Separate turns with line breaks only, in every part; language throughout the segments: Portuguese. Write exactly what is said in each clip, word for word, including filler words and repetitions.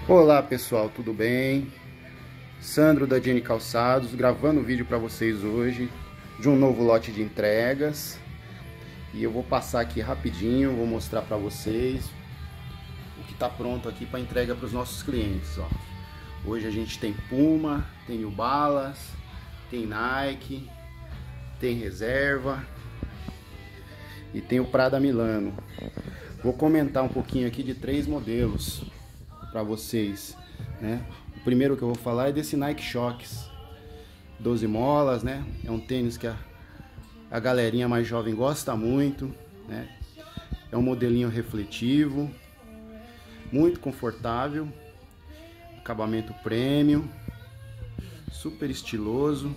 Olá pessoal, tudo bem? Sandro da Jenny Calçados, gravando um vídeo para vocês hoje de um novo lote de entregas. E eu vou passar aqui rapidinho, vou mostrar para vocês o que está pronto aqui para entrega para os nossos clientes. Ó. Hoje a gente tem Puma, tem New Balance, tem Nike, tem Reserva e tem o Prada Milano. Vou comentar um pouquinho aqui de três modelos para vocês, né? O primeiro que eu vou falar é desse Nike Shox doze molas, né? É um tênis que a, a galerinha mais jovem gosta muito, né? É um modelinho refletivo, muito confortável, acabamento premium, super estiloso.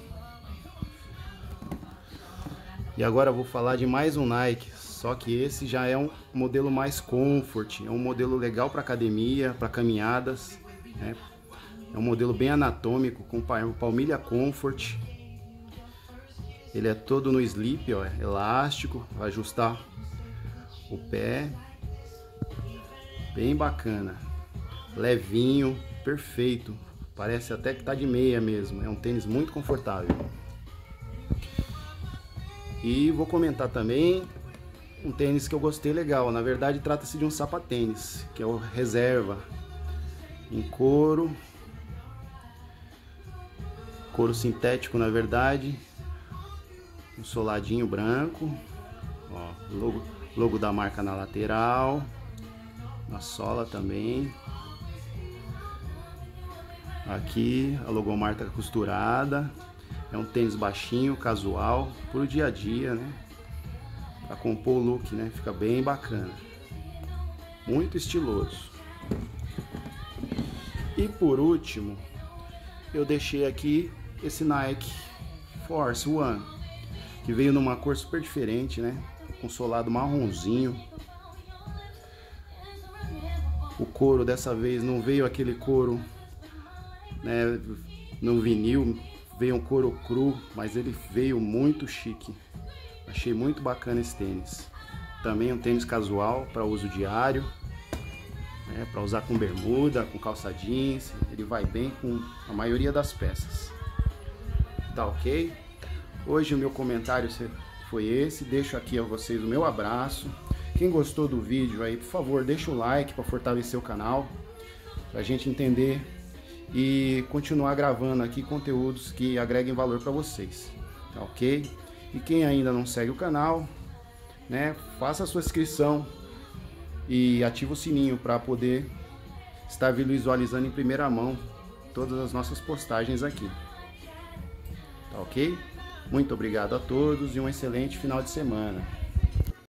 E agora eu vou falar de mais um Nike, só que esse já é um modelo mais comfort, é um modelo legal para academia, para caminhadas, né? É um modelo bem anatômico, com palmilha comfort. Ele é todo no slip, ó, elástico, vai ajustar o pé, bem bacana, levinho, perfeito, parece até que tá de meia mesmo, é um tênis muito confortável. E vou comentar também um tênis que eu gostei legal. Na verdade trata-se de um sapatênis, que é o Reserva, em couro, couro sintético na verdade, um soladinho branco, ó, logo, logo da marca na lateral, na sola também, aqui a logomarca costurada. É um tênis baixinho, casual, pro dia a dia, né? Pra compor o look, né? Fica bem bacana. Muito estiloso. E por último, eu deixei aqui esse Nike Force One, que veio numa cor super diferente, né? Com solado marronzinho. O couro dessa vez não veio aquele couro, né, no vinil. Veio um couro cru, mas ele veio muito chique. Achei muito bacana esse tênis. Também um tênis casual para uso diário, né, para usar com bermuda, com calça jeans. Ele vai bem com a maioria das peças. Tá ok? Hoje o meu comentário foi esse. Deixo aqui a vocês o meu abraço. Quem gostou do vídeo aí, por favor, deixa o like para fortalecer o canal, para a gente entender e continuar gravando aqui conteúdos que agreguem valor para vocês, tá ok? E quem ainda não segue o canal, né, faça a sua inscrição e ativa o sininho para poder estar visualizando em primeira mão todas as nossas postagens aqui, tá ok? Muito obrigado a todos e um excelente final de semana.